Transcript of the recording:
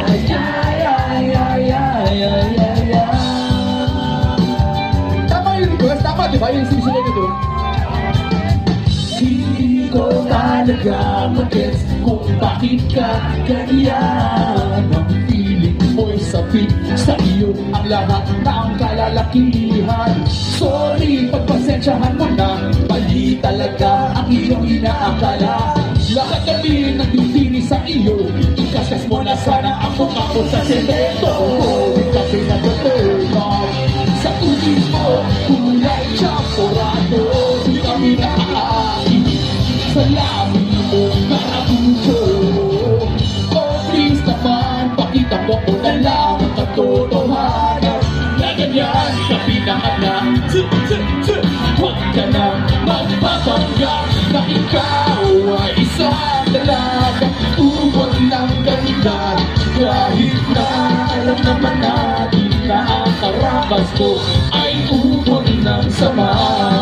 Tama yung request, tama diba yung sisigaw nito? Hindi ko talaga mag-gets kung bakit ka ganyan. Ang feeling mo'y sabik sa iyo ang lahat ng kalalakihan. Sorry, pagpasensyahan mo na, mali talaga ang iyong inaakala. Lahat kami nagtitiri sa iyo, ikasas mo na sana ako sa semento. Di ka pinag-turn off sa tubig mo, kulay tsaporado. Di kami nakaakin sa lamin mo karabuto. Oh please naman, pakita mo ko na lang ang katotohanan. Na ganyan ka pinanganak. Huwag ka na magpapanggap na ikaw ay isang dalaga. Uwag ng ganda, kahit na alam naman natin na ang karakas ko ay uwag ng sama.